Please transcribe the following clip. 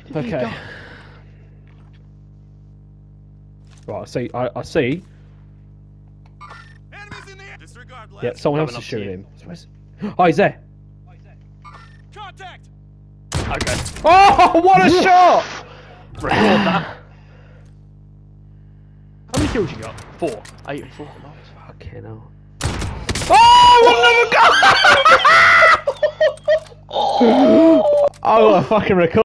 Okay. Right, I see. I see. Enemies in the air. Disregard blast. Yeah, someone else Coming is up to shooting you. him. Oh, he's there. Contact. Okay. Oh, what a shot! Record that. How many kills you got? 4. 8 and 4. Nice. Fucking hell. Oh, what another goal! Oh, I fucking record.